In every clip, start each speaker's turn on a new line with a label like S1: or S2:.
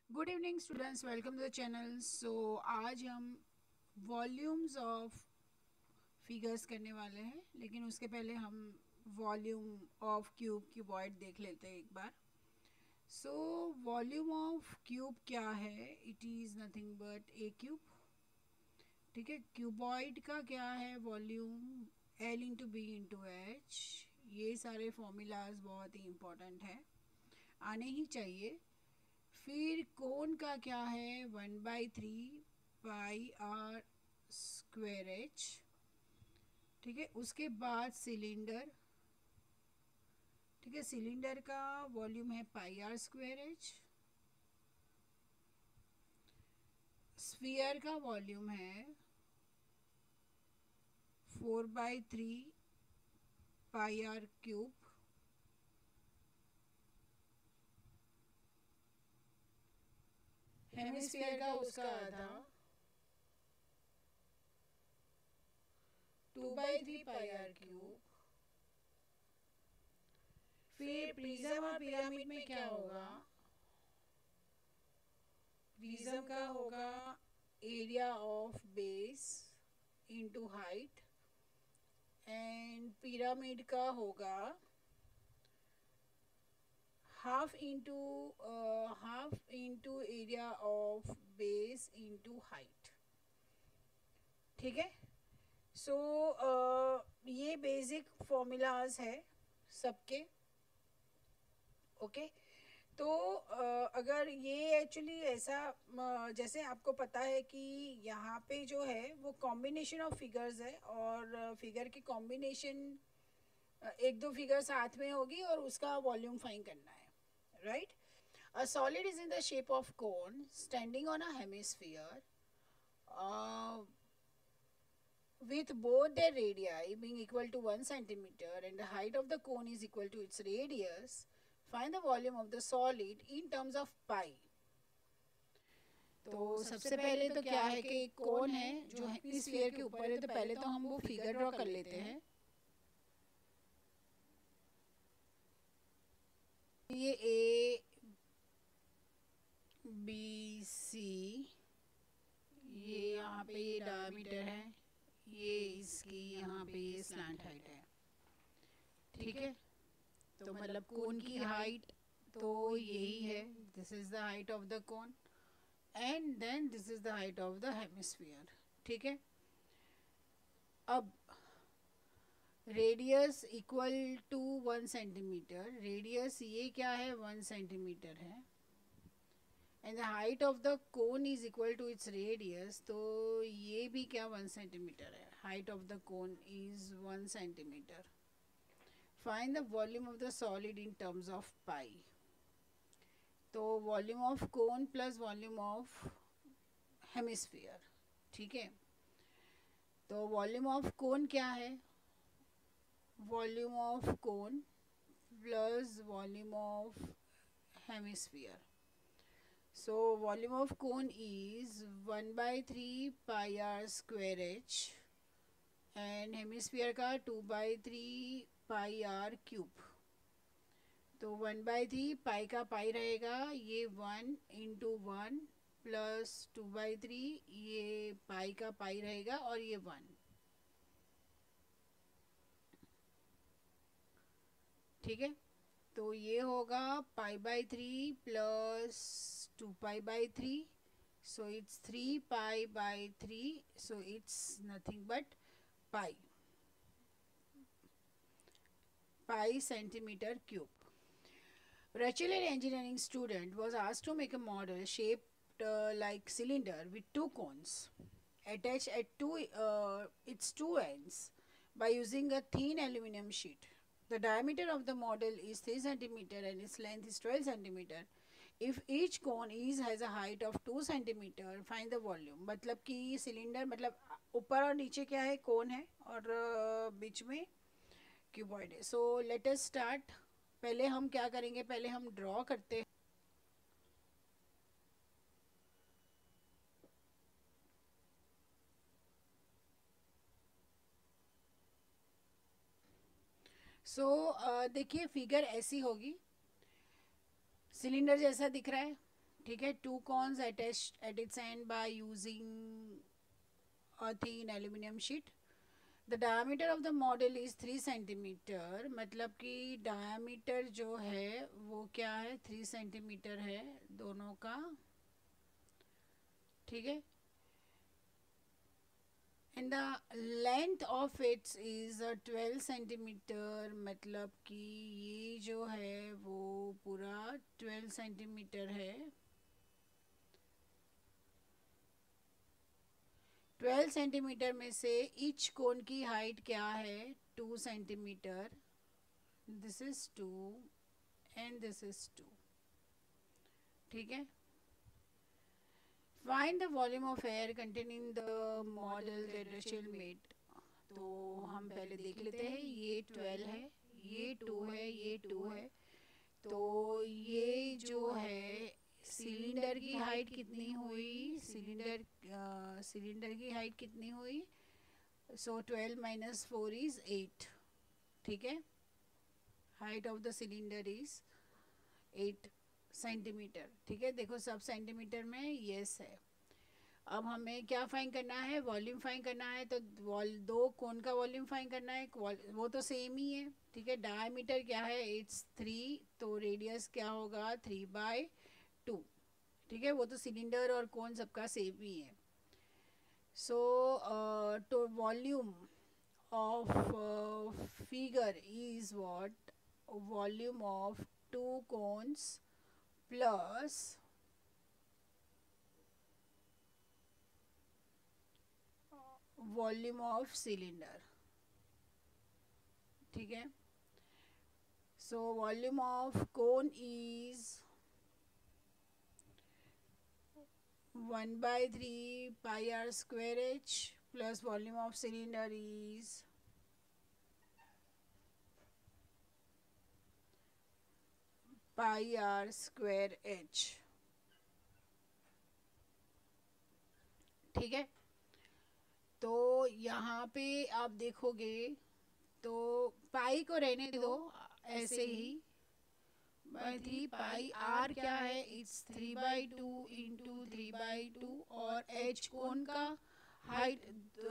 S1: Good evening students, welcome to the channel. So आज हम volumes of figures करने वाले हैं, लेकिन उसके पहले हम वॉल्यूम ऑफ क्यूब क्यूबॉइड देख लेते हैं एक बार। सो वॉल्यूम ऑफ क्यूब क्या है? It is nothing but a cube. ठीक है, क्यूबॉइड का क्या है volume? L into B into H. ये सारे फॉर्मूलाज बहुत ही इम्पोर्टेंट हैं, आने ही चाहिए। फिर कोन का क्या है? 1/3 पाई आर स्क्वेर एच। ठीक है, उसके बाद सिलेंडर। ठीक है, सिलेंडर का वॉल्यूम है pi r square h. Sphere का वॉल्यूम है 4/3 पाई आर क्यूब। हेमिस्फीयर का उसका आधा 2/3 पाई आर क्यूब। फिर प्रिज्म और पिरामिड में क्या होगा? प्रिज्म का होगा area of base into height, and pyramid का होगा half into area of base into height. ठीक है। सो ये बेसिक फॉर्मूलाज है सबके। ओके। तो अगर ये एक्चुअली ऐसा जैसे आपको पता है कि यहाँ पे जो है वो कॉम्बिनेशन ऑफ फिगर्स है, और फिगर की कॉम्बिनेशन एक दो फिगर साथ में होगी और उसका वॉल्यूम फाइंड करना है, right? A solid is in the shape of cone standing on a hemisphere with both their radii being equal to 1 centimeter and the height of the cone is equal to its radius. Find the volume of the solid in terms of pi. तो सबसे पहले तो क्या है कि एक कोन है जो हेमिस्फीयर के ऊपर है, तो पहले तो हम वो फिगर ड्रॉ कर लेते हैं। ये ए बी सी, ये यहाँ पे ये डायमीटर है, ये इसकी यहाँ पे ये स्लैंट हाइट है। ठीक है, तो मतलब कोन की हाइट तो यही है, this is the height of the cone, and then this is the height of the hemisphere. ठीक है, अब radius equal to 1 centimetre, radius ये क्या है? 1 सेंटीमीटर है, and the height of the cone is equal to its radius, तो ये भी क्या 1 सेंटीमीटर है। Height of the cone is 1 centimetre. Find the volume of the solid in terms of पाई। तो volume of cone plus volume of hemisphere. ठीक है, तो volume of cone क्या है? Volume of cone plus volume of hemisphere. So volume of cone is 1/3 pi r square h, and hemisphere का 2/3 pi r cube. तो 1/3 पाई का पाई रहेगा, ये 1 × 1 प्लस 2/3, ये पाई का पाई रहेगा और ये 1। ठीक है, तो ये होगा pi plus 2 pi, so it's 3 pi, so it's nothing but pi pi centimetre cube. Rachel, an engineering student, was asked to make a model shaped like cylinder with two cones attached at its two ends by using a thin aluminum sheet. The diameter of the model is 3 centimeter and its length is 12 centimeter. If each cone has a height of 2 centimeter, find the volume. मतलब कि cylinder मतलब ऊपर और नीचे क्या है? कोन है, और बीच में क्यूबॉइड है. So let us start. पहले हम क्या करेंगे? पहले हम ड्रॉ करते हैं. देखिए फिगर ऐसी होगी, सिलेंडर जैसा दिख रहा है, ठीक है. Two cones attached at its end by using a thin aluminium sheet. The diameter of the model is 3 centimetre. मतलब कि डायमीटर जो है वो क्या है, 3 सेंटीमीटर है दोनों का. ठीक है. And the length of its is 12 centimetre. मतलब कि ये जो है वो पूरा 12 सेंटीमीटर है. 12 सेंटीमीटर में से ईच कोन की हाइट क्या है, 2 centimetre. This is 2 and this is 2. ठीक है. Find the volume of air containing the model that Rachel made. तो हम पहले देख लेते हैं. ये 12 है, ये 2 है, ये 2 है. तो ये जो है सिलेंडर की हाइट कितनी हुई, सिलेंडर की हाइट कितनी हुई. So 12 minus 4 is 8. ठीक है. Height of the cylinder is 8 centimetre. ठीक है. देखो सब सेंटीमीटर में यस है. अब हमें क्या फाइंड करना है, वॉल्यूम फाइंड करना है. तो दो कोन का वॉल्यूम फाइंड करना है. वो तो सेम ही है. ठीक है. डायमीटर क्या है, इट्स 3. तो रेडियस क्या होगा, 3/2. ठीक है. वो तो सिलेंडर और कोन सबका सेम ही है. सो तो volume of figure is what, volume of two cones plus volume of cylinder. ठीक है. So volume of cone is 1/3 pi r square h plus volume of cylinder is pi r square h. ठीक है. तो यहाँ पे आप देखोगे तो पाई को रहने दो ऐसे ही. 3 पाई आर क्या है, इट्स 3/2 इंटू 3/2. और एच कोन का हाइट,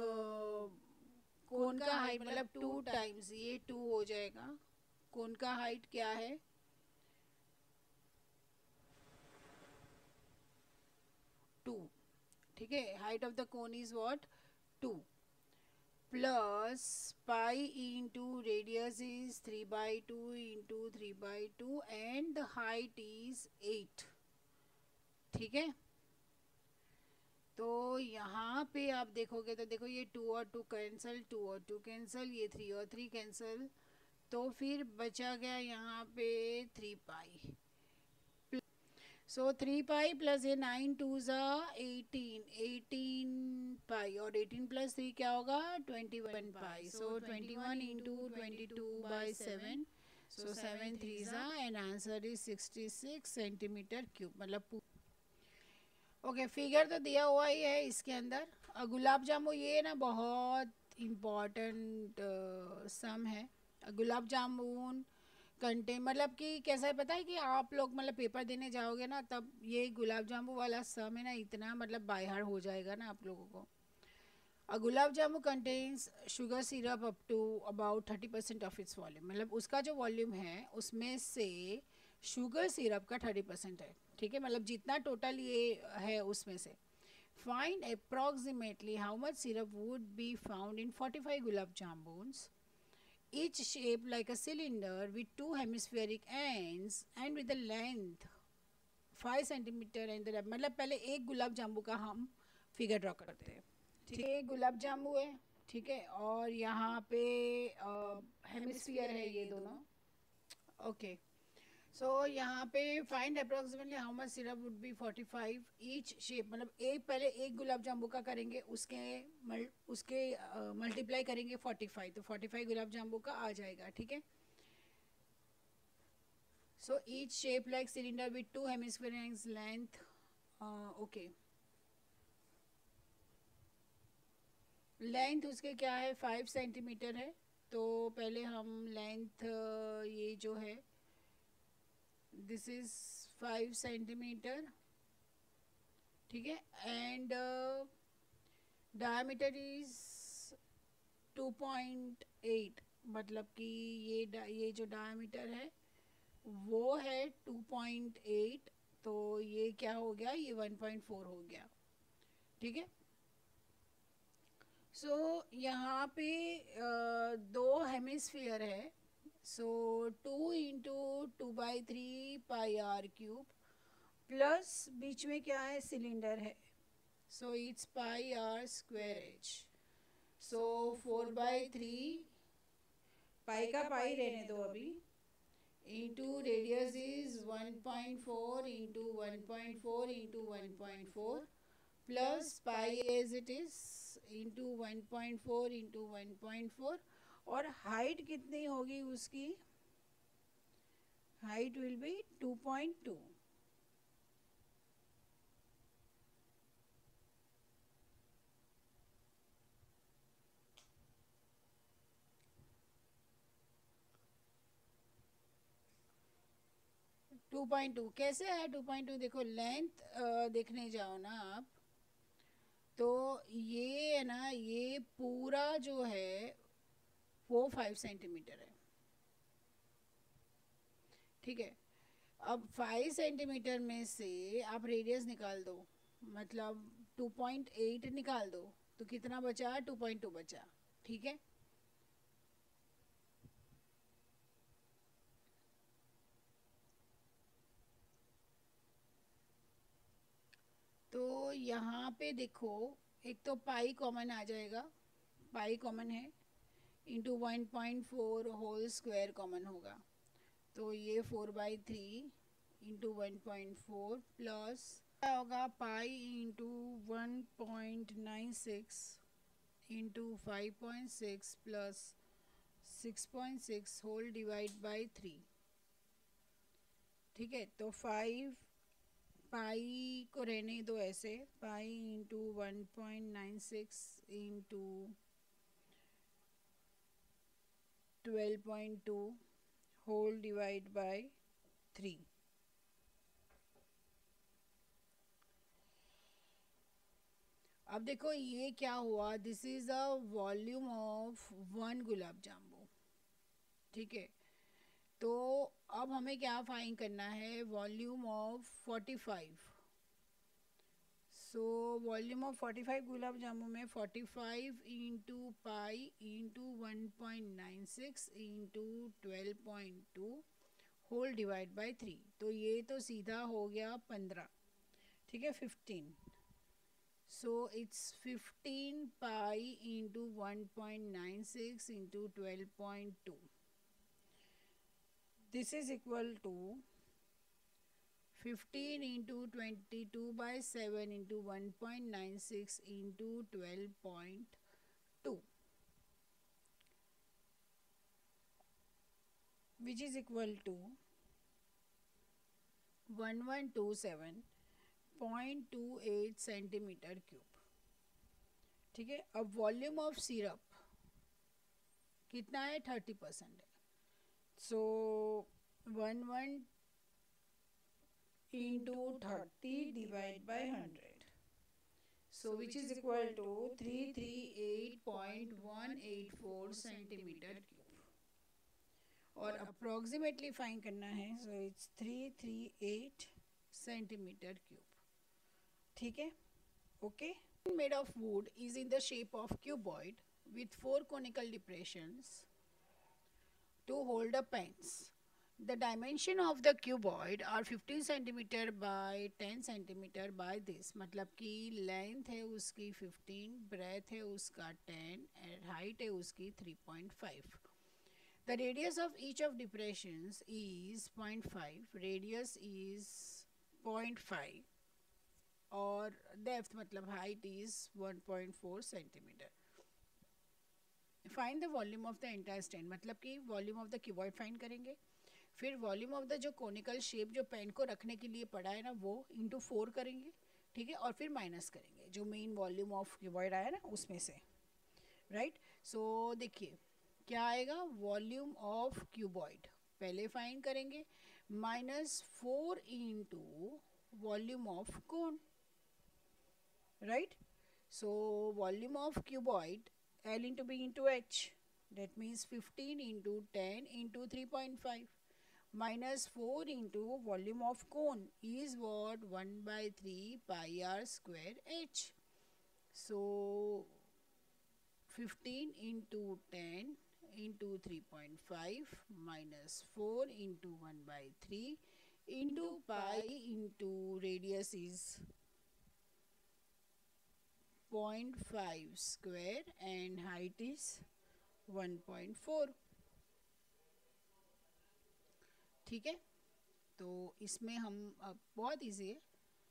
S1: कोन का हाइट मतलब 2 टाइम्स ये 2 हो जाएगा. कोन का हाइट क्या है, 2. ठीक है. Height of the cone is what, 2 plus pi into radius is 3/2 into 3/2 and the height is 8. ठीक है. तो यहाँ पे आप देखोगे तो देखो ये 2 और 2 कैंसल, 2 और 2 कैंसल, ये 3 और 3 कैंसल. तो फिर बचा गया यहाँ पे 3 पाई. सो 3 पाई प्लस ये 9 2 ज़ा 18 पाई और 18 प्लस 3 क्या होगा, 21 पाई. सो 21 इंटू 22/7. सो 7 3 ज़ा and answer is 66 centimetre cube. मतलब ओके. फिगर तो दिया हुआ ही है इसके अंदर. गुलाब जामुन ये ना बहुत इम्पॉर्टेंट सम है. गुलाब जामुन कंटे मतलब कि कैसा है पता है कि आप लोग मतलब पेपर देने जाओगे ना तब ये गुलाब जामुन वाला सम है ना इतना मतलब बाय हार्ट हो जाएगा ना आप लोगों को. Gulab jamun contains sugar syrup up to about 30% of its volume. मतलब उसका जो वॉल्यूम है उसमें से शुगर सिरप का 30% है. ठीक है. मतलब जितना टोटल ये है उसमें से. Find approximately how much syrup would be found in 45 gulab jamuns, each shaped like a cylinder with 2 hemispheric ends and with a length 5 centimetre and the. मतलब पहले एक गुलाब जामुन का हम फिगर ड्रॉ करते हैं. ठीक है. गुलाब जामुन है. ठीक है. और यहाँ पे हेमिस्फीयर है ये दोनों. ओके. सो यहाँ पे find approximately how much syrup would be 45 each shape. मतलब एक पहले एक गुलाब जामुन का करेंगे उसके मल्टीप्लाई करेंगे 45. तो 45 गुलाब जामुन का आ जाएगा. ठीक है. So each shape like cylinder with 2 hemispheres length. Okay. Length उसके क्या है, 5 सेंटीमीटर है. तो पहले हम लेंथ ये जो है दिस इज 5 सेंटीमीटर. ठीक है, एंड डायमीटर इज 2.8, मतलब कि ये जो डायमीटर है वो है 2.8, तो ये क्या हो गया, ये 1.4 हो गया। ठीक है, सो यहाँ पे दो हेमिस्फीयर है, सो 2 × 2/3 πr³ प्लस बीच में क्या है, सिलेंडर है, सो इट्स πr²h, सो 4/3 पाई का पाई रहने दो अभी, into radius is 1.4 into 1.4 into 1.4 plus pi as it is into 1.4 into 1.4, और हाइट कितनी होगी उसकी, हाइट विल बी 2.2। 2.2 कैसे है 2.2, देखो लेंथ देखने जाओ ना आप, तो ये है ना, ये पूरा जो है वो 5 सेंटीमीटर है। ठीक है, अब 5 सेंटीमीटर में से आप रेडियस निकाल दो, मतलब 2.8 निकाल दो, तो कितना बचा, 2.2 बचा। ठीक है, तो यहाँ पे देखो, एक तो पाई कॉमन आ जाएगा, पाई कॉमन है, इंटू 1.4 होल स्क्वायर कॉमन होगा, तो ये 4/3 इंटू 1.4 प्लस क्या होगा, pi into 1.96 into 5.6 plus 6.6 whole divide by 3। ठीक है, तो 5 पाई को रहने दो ऐसे, pi into 1.96 into 12.2 whole divide by 3। अब देखो ये क्या हुआ, this is a volume of 1 gulab jamun. ठीक है, तो अब हमें क्या फाइंड करना है, volume of 45। So volume of 45 gulab jamun में 45 into pi into 1.96 into 12.2 whole divide by 3, तो ये तो सीधा हो गया 15। ठीक है, 15, so it's 15 pi into 1.96 into 12.2, this is equal to 15 into 22/7 into 1.96 into 12.2, which is equal to 1127.28 centimetre cube. ठीक है, अब वॉल्यूम ऑफ सिरप कितना है, 30% है, so 11 into 30 divide by 100, so which is equal to 338.184 centimetre cube, और approximately find करना है, so it's 338 centimetre cube. ठीक है, okay. Made of wood is in the shape of cuboid with 4 conical depressions to hold the pens. The dimension of the cuboid are 15 centimeter by 10 centimeter by this, मतलब कि length है उसकी 15, breath है उसका 10 and height है उसकी 3.5। The radius of each of depressions is 0.5, radius is 0.5 और depth मतलब height is 1.4 centimetre. Find the volume of the entire stand, मतलब कि volume of the cuboid find करेंगे, फिर वॉल्यूम ऑफ द जो कोनिकल शेप जो पेन को रखने के लिए पड़ा है ना वो इंटू 4 करेंगे। ठीक है, और फिर माइनस करेंगे जो मेन वॉल्यूम ऑफ क्यूबॉइड आया ना उसमें से, राइट। सो देखिए क्या आएगा, वॉल्यूम ऑफ क्यूबॉइड पहले फाइंड करेंगे, -4 into volume of cone, right? So volume of cuboid L into B into H, that means 15 into 10 into 3.5 minus 4 into volume of cone is what? 1 by 3 pi r square H. So 15 into 10 into 3.5 minus 4 into 1 by 3 into pi into radius is 0.5 square and height is 1.4. ठीक है, तो इसमें हम अब बहुत easy है,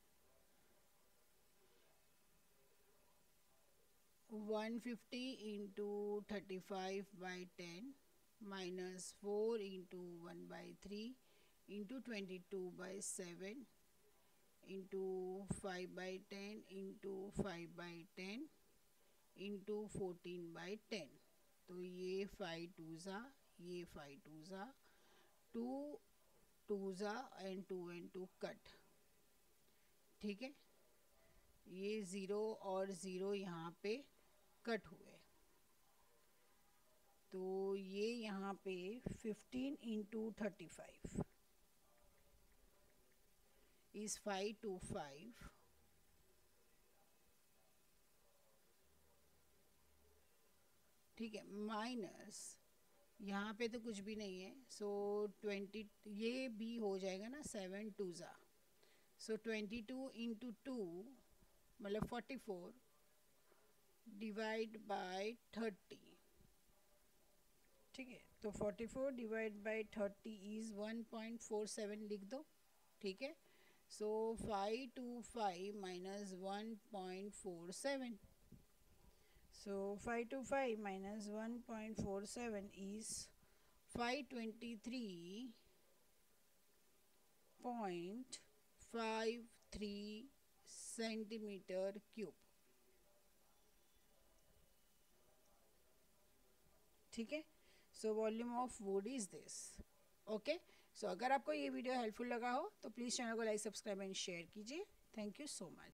S1: 150 into 35/10 minus 4 into 1/3 into 22/7 into 5/10 into 5/10 into 14/10. तो ये 5 2 ये 5 2 2 एंड 2 एंड 2 कट. ठीक है, ये 0 और 0 यहाँ पे कट हुए, तो ये यहाँ पे 15 इंटू 35 इज 525. ठीक है, माइनस यहाँ पे तो कुछ भी नहीं है, सो 20 ये भी हो जाएगा ना, 7 2 सो 22 इंटू 2 मतलब 44 डिवाइड बाय 30. ठीक है, तो 44 डिवाइड बाय 30 इज 1.47 लिख दो. ठीक है, so 525 minus 1.47. So 525 minus 1.47 is 523.53 centimeter cube. ठीक है, so volume of wood is this. Okay, so अगर आपको ये वीडियो हेल्पफुल लगा हो तो प्लीज़ चैनल को लाइक, सब्सक्राइब एंड शेयर कीजिए. Thank you so much.